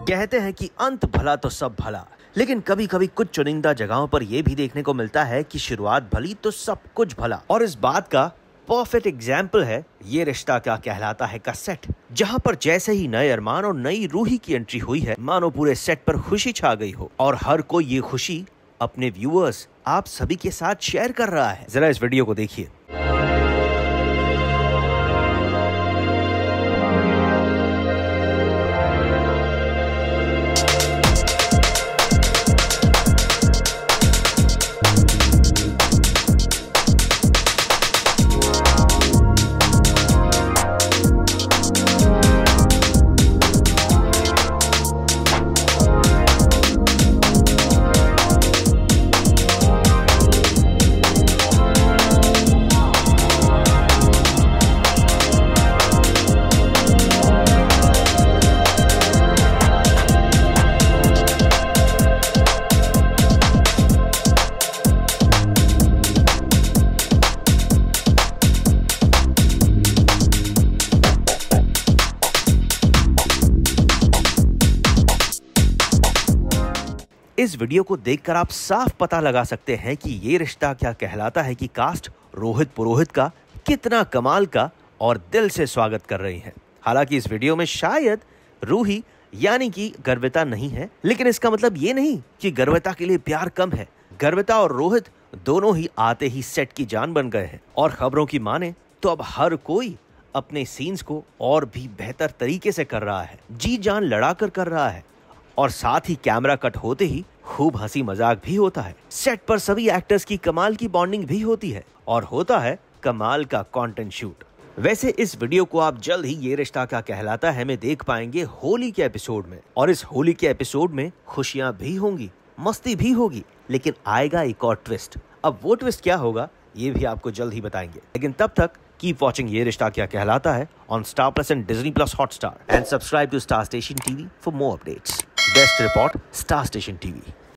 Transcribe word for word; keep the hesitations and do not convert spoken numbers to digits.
कहते हैं कि अंत भला तो सब भला, लेकिन कभी कभी कुछ चुनिंदा जगहों पर यह भी देखने को मिलता है कि शुरुआत भली तो सब कुछ भला। और इस बात का परफेक्ट एग्जाम्पल है ये रिश्ता क्या कहलाता है का सेट, जहां पर जैसे ही नए अरमान और नई रूही की एंट्री हुई है, मानो पूरे सेट पर खुशी छा गई हो और हर कोई ये खुशी अपने व्यूअर्स आप सभी के साथ शेयर कर रहा है। जरा इस वीडियो को देखिए। इस वीडियो को देखकर आप साफ पता लगा सकते हैं कि ये रिश्ता क्या कहलाता है कि कास्ट रोहित पुरोहित का कितना कमाल का और दिल से स्वागत कर रही है। हालांकि इस वीडियो में शायद रूही यानी कि गर्विता नहीं है, लेकिन इसका मतलब ये नहीं कि गर्विता के लिए प्यार कम है। गर्विता और रोहित दोनों ही आते ही सेट की जान बन गए हैं और खबरों की माने तो अब हर कोई अपने सीन्स को और भी बेहतर तरीके से कर रहा है, जी जान लड़ाकर कर रहा है और साथ ही कैमरा कट होते ही खूब हंसी मजाक भी होता है। सेट पर सभी एक्टर्स की कमाल की बॉन्डिंग भी होती है और होता है कमाल का कंटेंट शूट। वैसे इस वीडियो को आप जल्द ही ये रिश्ता क्या कहलाता है में देख पाएंगे होली के एपिसोड में, और इस होली के एपिसोड में खुशियां भी होंगी, मस्ती भी होगी, लेकिन आएगा एक और ट्विस्ट। अब वो ट्विस्ट क्या होगा ये भी आपको जल्द ही बताएंगे, लेकिन तब तक कीप वॉचिंग ये रिश्ता Kya Kehlata Hai on Star Plus and Disney Plus Hotstar and subscribe to Star Station TV for more updates. Desk report, Star Station TV.